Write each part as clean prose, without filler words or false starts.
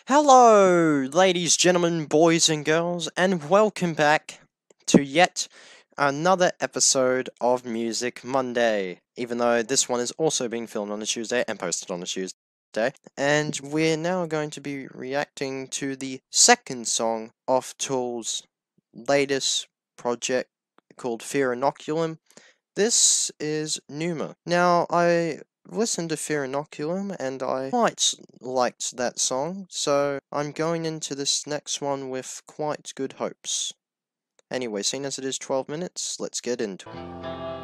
Hello, ladies, gentlemen, boys, and girls, and welcome back to yet another episode of Music Monday. Even though this one is also being filmed on a Tuesday and posted on a Tuesday. And we're now going to be reacting to the second song off Tool's latest project called Inocolum. This is Pneuma. Now, I listened to Inocolum and I quite liked that song, so I'm going into this next one with quite good hopes. Anyway, seeing as it is 12 minutes, let's get into it.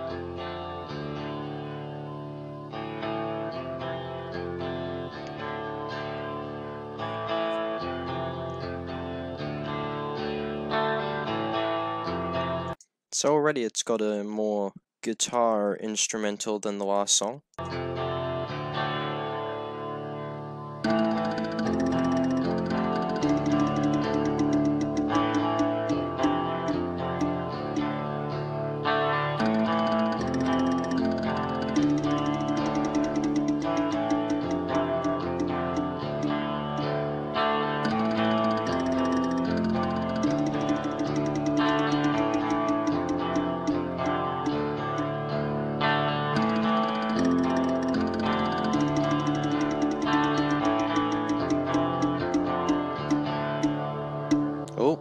So already it's got a more guitar instrumental than the last song. Oh.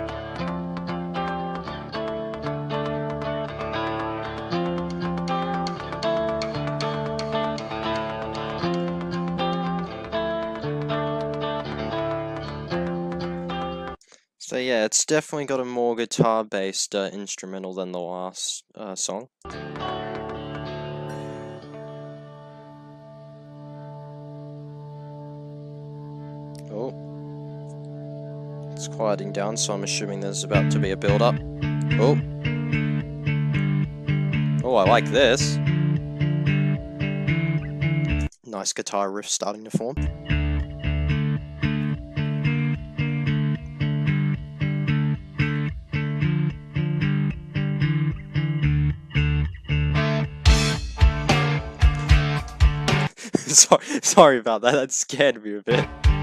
So yeah, it's definitely got a more guitar-based instrumental than the last song. Oh. It's quieting down, so I'm assuming there's about to be a build-up. Oh. Oh, I like this. Nice guitar riff starting to form. Sorry about that, that scared me a bit.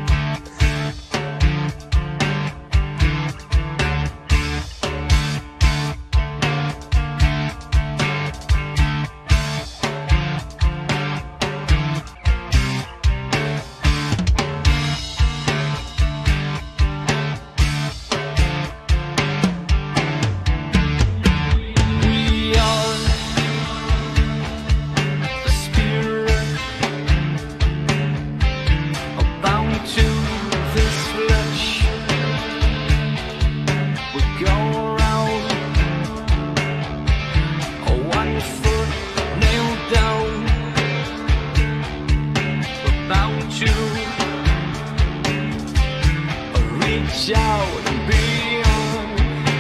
Out and beyond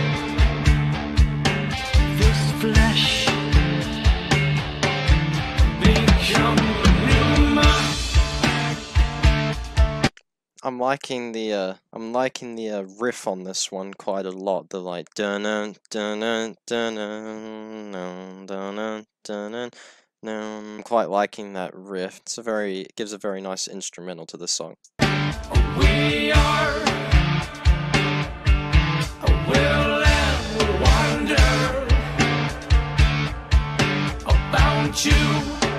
this flesh, become Pneuma. I'm liking the riff on this one quite a lot. The like dun dun dun dun dun dun dun dun. I'm quite liking that riff. It gives a very nice instrumental to the song. We are. Will ever wonder about you,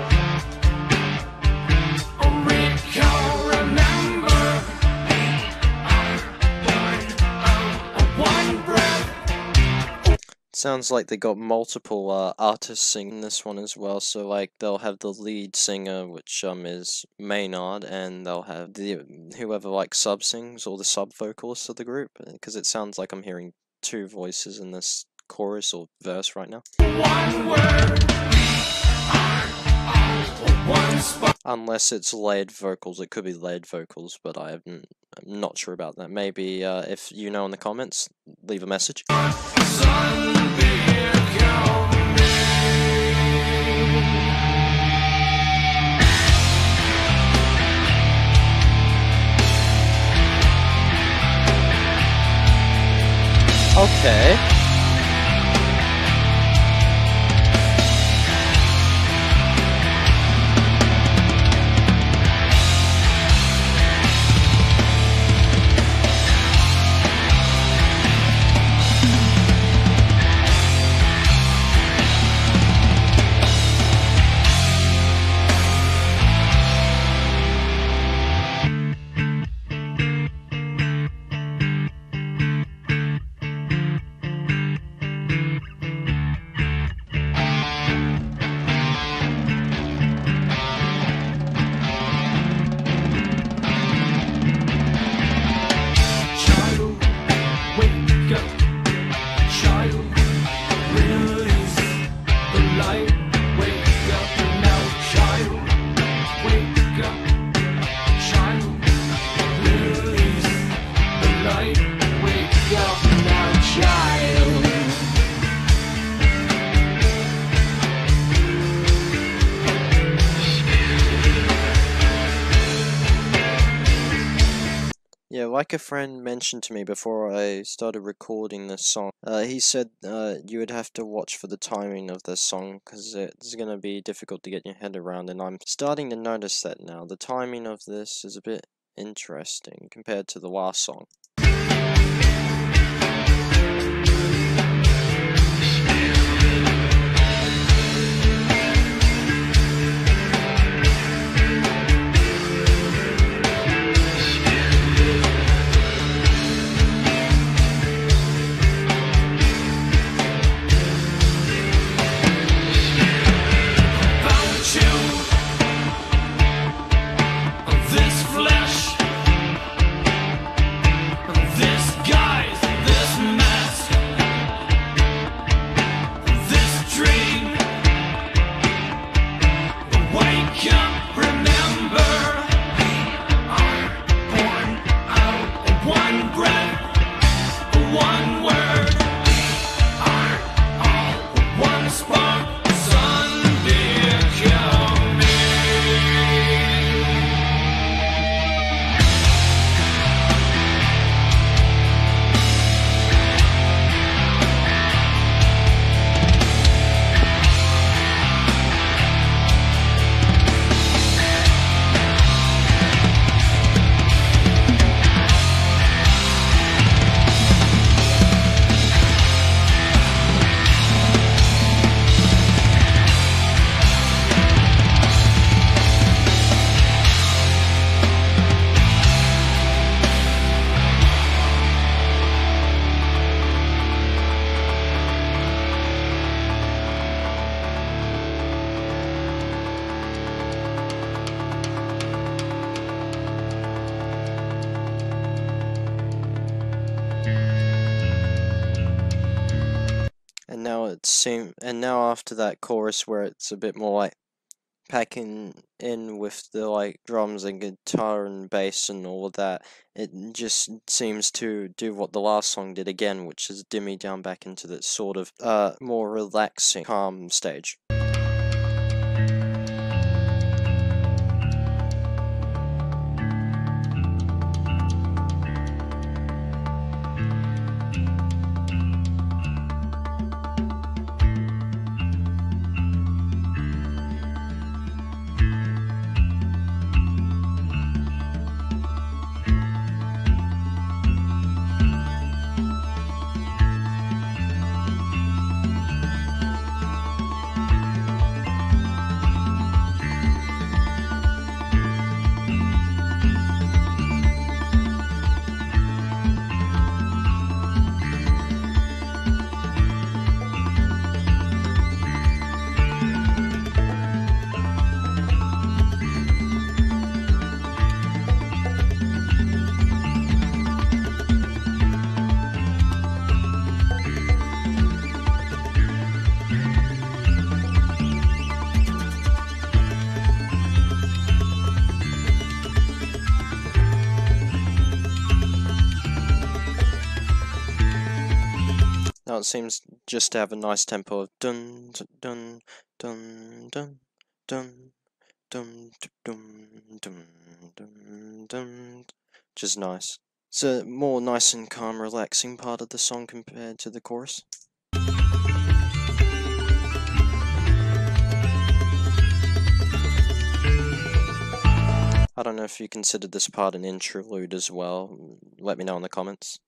or recall, remember, one breath. Sounds like they got multiple artists singing this one as well. So like they'll have the lead singer, which is Maynard, and they'll have whoever like sub sings or the sub vocalist of the group, because it sounds like I'm hearing two voices in this chorus or verse right now. One word, one spot. Unless it's layered vocals, it could be layered vocals, but I'm not sure about that. Maybe if you know in the comments, leave a message. Okay. Yeah, like a friend mentioned to me before I started recording this song, he said you would have to watch for the timing of this song because it's going to be difficult to get your head around, and I'm starting to notice that now. The timing of this is a bit interesting compared to the last song. And now after that chorus where it's a bit more like packing in with the like drums and guitar and bass and all of that, it just seems to do what the last song did again, which is dim me down back into that sort of more relaxing, calm stage. Now it seems just to have a nice tempo of dun dun dun dun dun dun dun dun dun dun, which is nice. It's a more nice and calm, relaxing part of the song compared to the chorus. I don't know if you considered this part an interlude as well. Let me know in the comments.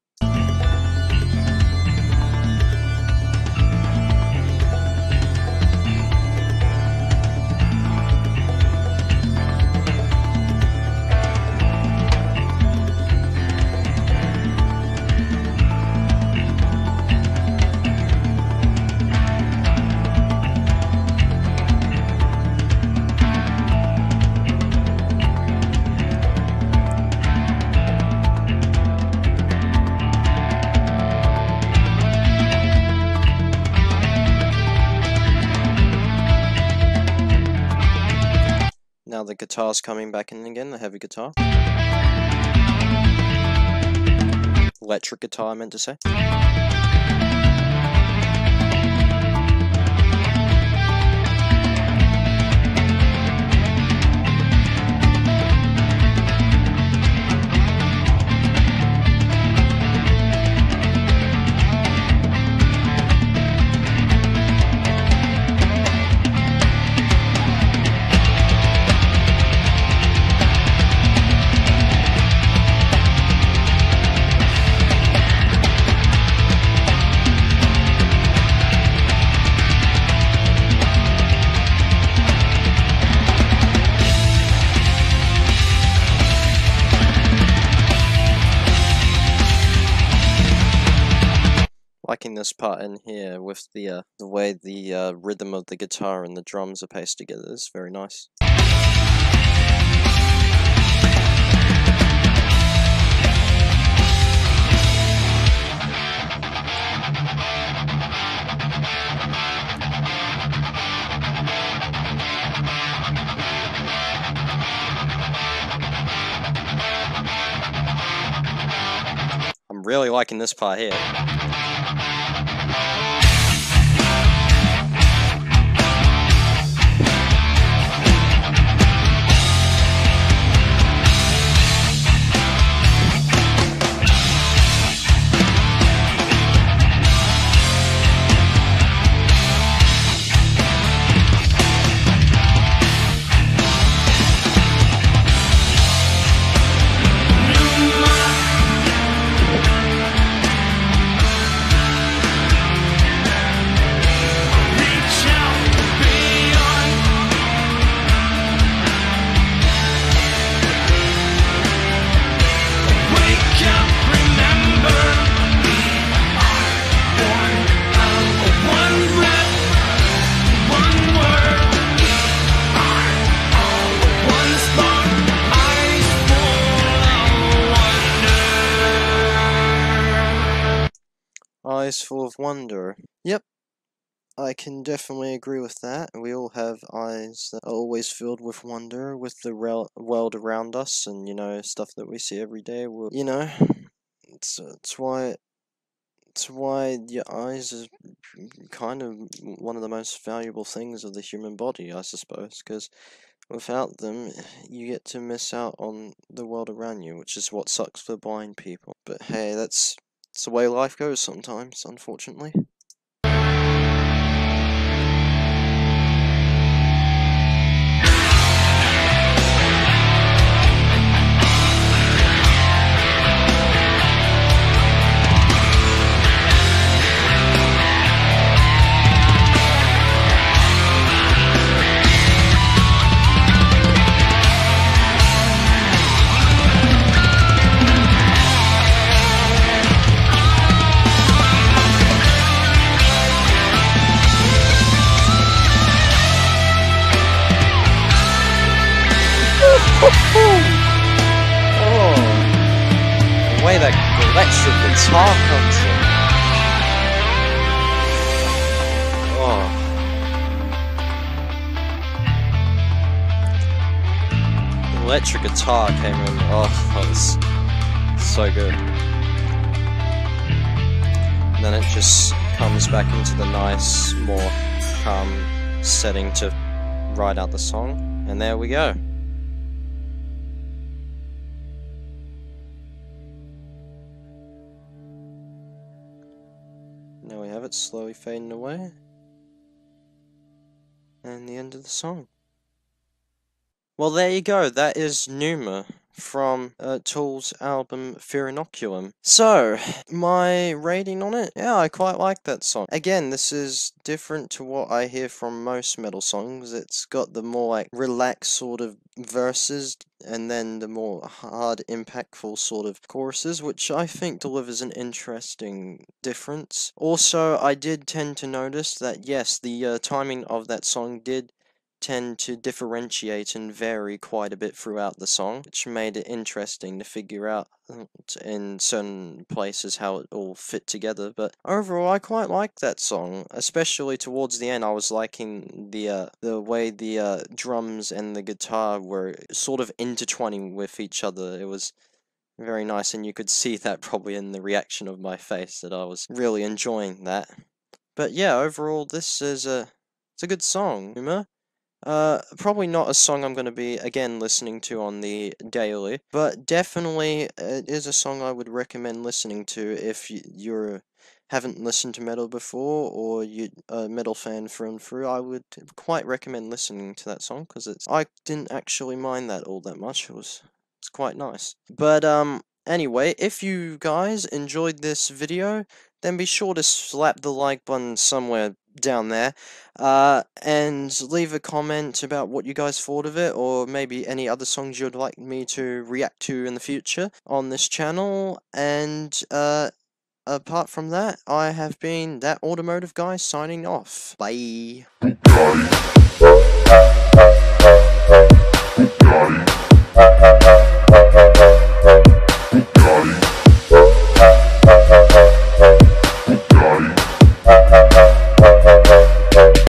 Now the guitar's coming back in again, the heavy guitar. Electric guitar, I meant to say. liking this part in here with the way the rhythm of the guitar and the drums are paced together. It's very nice. I'm really liking this part here. Reach out beyond. Wake up, remember, we are born of one breath, one word. We are all one spark, eyes full of wonder. Eyes full of wonder. Yep, I can definitely agree with that. We all have eyes that are always filled with wonder with the world around us and, you know, stuff that we see every day. You know, it's why your eyes is kind of one of the most valuable things of the human body, I suppose, because without them, you get to miss out on the world around you, which is what sucks for blind people. But hey, that's the way life goes sometimes, unfortunately. Oh, the way that electric guitar comes in. Oh. The electric guitar came in. Oh, that was so good. And then it just comes back into the nice, more calm setting to ride out the song. And there we go. Now we have it slowly fading away. And the end of the song. Well, there you go. That is Pneuma from Tool's album Inocolum. So, my rating on it? Yeah, I quite like that song. Again, this is different to what I hear from most metal songs. It's got the more like relaxed sort of verses and then the more hard, impactful sort of choruses, which I think delivers an interesting difference. Also, I did tend to notice that, yes, the timing of that song did tend to differentiate and vary quite a bit throughout the song, which made it interesting to figure out in certain places how it all fit together. But overall, I quite liked that song, especially towards the end. I was liking the way the drums and the guitar were sort of intertwining with each other. It was very nice, and you could see that probably in the reaction of my face that I was really enjoying that. But yeah, overall, this is it's a good song, Pneuma. Probably not a song I'm going to be, again, listening to on the daily, but definitely it is a song I would recommend listening to if you haven't listened to metal before, or you're a metal fan through and through. I would quite recommend listening to that song, because I didn't actually mind that all that much. It's quite nice. But, anyway, if you guys enjoyed this video, then be sure to slap the like button somewhere down there, and leave a comment about what you guys thought of it, or maybe any other songs you'd like me to react to in the future on this channel, and, apart from that, I have been that automotive guy signing off. Bye. Bugatti.